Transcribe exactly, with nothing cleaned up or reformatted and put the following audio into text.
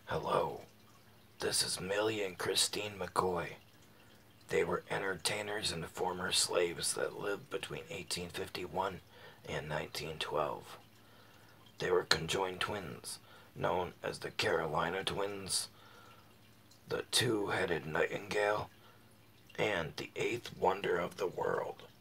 Hello, this is Millie and Christine McKoy. They were entertainers and former slaves that lived between eighteen fifty-one and nineteen twelve. They were conjoined twins, known as the Carolina Twins, the two-headed nightingale, and the eighth wonder of the world.